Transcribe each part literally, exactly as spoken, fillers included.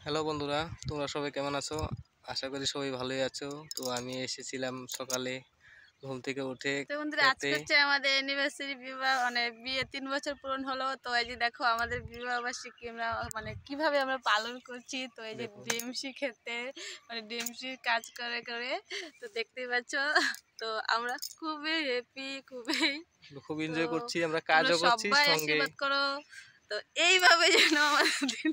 Hello বন্ধুরা, তোমরা সবাই কেমন আছো? আশা করি সবাই ভালোই আছো। তো আমি এসেছিলাম সকালে ঘুম থেকে উঠে তো বন্ধুরা আজকে খেতে। হচ্ছে আমাদের অ্যানিভার্সারি বিবাহ মানে বিয়ে তিন বছর পূরণ হলো। তো এই যে দেখো আমাদের বিবাহ বার্ষিকী আমরা মানে কিভাবে আমরা পালন করছি। তো এই যে দেখুন, ডিএমসি খেতে মানে ডিএমসি কাজ করে করে তো দেখতেই পাচ্ছ। তো আমরা খুবই হ্যাপি, খুবই। খুব তো এনজয় করছি, আমরা তোমরা কাজও করছি সবাই সঙ্গে। আশীর্বাদ করো। তো এইভাবে যেন আমাদের দিন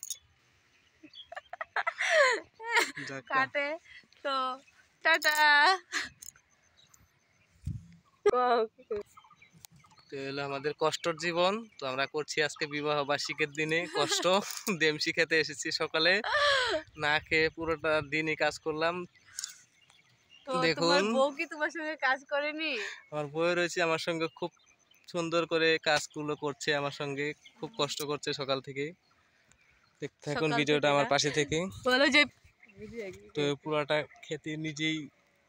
যাক্কা। কাটে। তো টাটা। তো এলো আমাদের কষ্টর জীবন। তো আমরা করছি আজকে বিবাহ বার্ষিকীর দিনে কষ্ট। দেমসি খেতে এসেছি সকালে, না খেয়ে পুরোটা দিনই কাজ করলাম। তো তোমার দেখুন, বউ কি তোমার সঙ্গে কাজ করেনি? আমার বউ রয়েছে আমার সঙ্গে, খুব সুন্দর করে কাজগুলো করছে আমার সঙ্গে, খুব কষ্ট করছে সকাল থেকে। দেখতে থাকুন সকাল ভিডিওটা থেকে আমার না পাশে থেকে। বলো যে তো পুরাটা খেতে নিজেই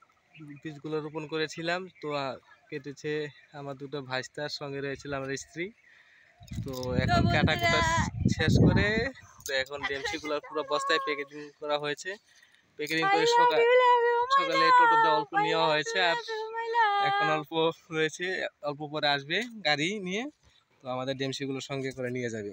বীজগুলো রোপণ করেছিলাম। তো আহ, কেটেছে আমার দুটো ভাইস্তার, সঙ্গে রয়েছিল আমার স্ত্রী। তো তো এখন কাটা বন্ধুরা কুটা শেষ করে, তো এখন ডেমসিগুলো পুরো বস্তায় প্যাকেজিং করা হয়েছে। প্যাকেজিং আই করে লাভ সকাল ইউ লাভ ইউ মাই সকালে টোটোতে লাভ, অল্প আই নেওয়া লাভ ইউ হয়েছে, আর লাভ ইউ মাই এখন লাভ। অল্প রয়েছে, অল্প পরে আসবে গাড়ি নিয়ে। তো আমাদের ডেমসিগুলো সঙ্গে করে নিয়ে যাবে।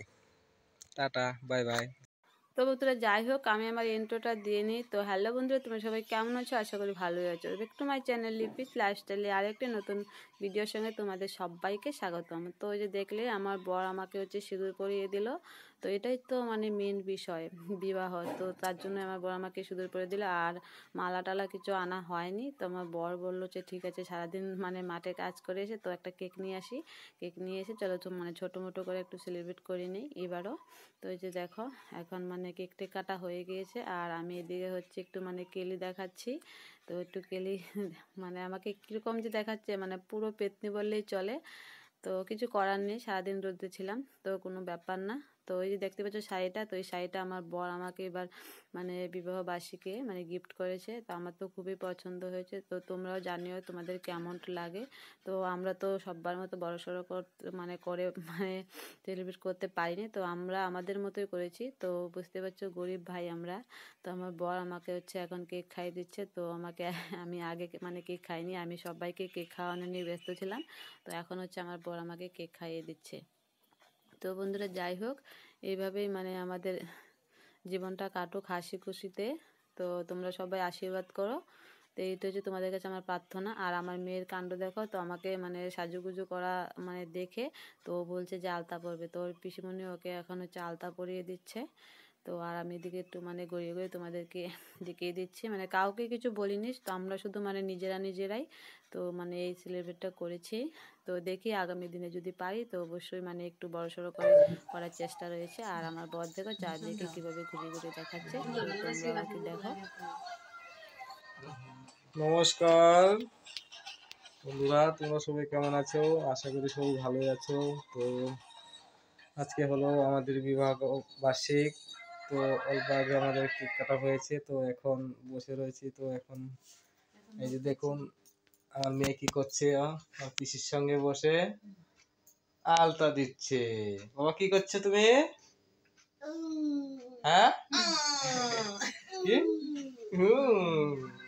Ta-ta, bye bye. তো বন্ধুরা যাই হোক আমি আমার ইন্ট্রোটা দিয়ে নিই। তো হ্যালো বন্ধুরা, তোমরা সবাই কেমন আছো? আশা করি ভালোই আছো। একটু মাই চ্যানেল লিপিস লাইফস্টাইলে আরেকটি নতুন ভিডিওর সঙ্গে তোমাদের সবাইকে স্বাগতম। তো ওই যে দেখলে আমার বর আমাকে হচ্ছে সিঁদুর পরিয়ে দিল। তো এটাই তো মানে মেন বিষয় বিবাহ। তো তার জন্য আমার বর আমাকে সিঁদুর পরিয়ে দিল, আর মালা টালা কিছু আনা হয়নি। তো আমার বর বললো যে ঠিক আছে, সারাদিন মানে মাঠে কাজ করে এসে তো একটা কেক নিয়ে আসি। কেক নিয়ে এসে চলো তো মানে ছোটো মোটো করে একটু সেলিব্রেট করে নিই এবারও। তো এই যে দেখো এখন মানে কেকটা কাটা হয়ে গিয়েছে, আর আমি এদিকে হচ্ছে একটু মানে কেলি দেখাচ্ছি। তো একটু কেলি মানে আমাকে কীরকম যে দেখাচ্ছে, মানে পুরো পেতনি বললেই চলে। তো কিছু করার নেই, সারাদিন রোদে ছিলাম, তো কোনো ব্যাপার না। তো এই যে দেখতে পাচ্ছ শাড়িটা, তো এই শাড়িটা আমার বর আমাকে এবার মানে বিবাহ বার্ষিকী মানে গিফট করেছে। তো আমার তো খুবই পছন্দ হয়েছে। তো তোমরাও জানিও তোমাদের কেমন লাগে। তো আমরা তো সবার মতো বড়সড় করতে মানে করে মানে সেলিব্রেট করতে পারিনি। তো আমরা আমাদের মতোই করেছি। তো বুঝতে পারছো গরিব ভাই আমরা। তো আমার বর আমাকে হচ্ছে এখন কেক খাইয়ে দিচ্ছে। তো আমাকে আমি আগে মানে কেক খাইনি, আমি সবাইকে কেক খাওয়ানো নিয়ে ব্যস্ত ছিলাম। তো এখন হচ্ছে আমার বর আমাকে কেক খাইয়ে দিচ্ছে। তো বন্ধুরা যাই হোক, এইভাবেই মানে আমাদের জীবনটা কাটুক হাসি খুশিতে। তো তোমরা সবাই আশীর্বাদ করো। তো এই তো হচ্ছে তোমাদের কাছে আমার প্রার্থনা। আর আমার মেয়ের কাণ্ড দেখো, তো আমাকে মানে সাজুগুজু করা মানে দেখে তো ও বলছে যে আলতা পরবে। তো ওর পিসিমণি ওকে এখন হচ্ছে আলতা পরিয়ে দিচ্ছে। তো আর আমি এদিকে একটু মানে গড়িয়ে গড়িয়ে তোমাদেরকে দেখিয়ে দিচ্ছি, মানে কাউকে কিছু বলিনি, তো আমরা শুধু মানে নিজেরা নিজেরাই তো মানে এই সেলিব্রেটটা করেছি। তো দেখি আগামী দিনে যদি পারি তো অবশ্যই মানে একটু বড়সড় করে করার চেষ্টা রয়েছে। আর আমার বর দেখো চারদিকে কীভাবে ঘুরিয়ে ঘুরিয়ে দেখাচ্ছে, তো তোমরা আমাকে দেখো। নমস্কার বন্ধুরা, তোমরা সবাই কেমন আছো? আশা করি সবাই ভালোই আছো। তো আজকে হলো আমাদের বিবাহ বার্ষিক। তো অল্প আগে আমাদের কেক কাটা হয়েছে। তো এখন বসে রয়েছি। তো এখন এই যে দেখুন আমার মেয়ে কি করছে, আহ, আমার পিসির সঙ্গে বসে আলতা দিচ্ছে। বাবা কি করছে তুমি? হ্যাঁ, কি? হুম।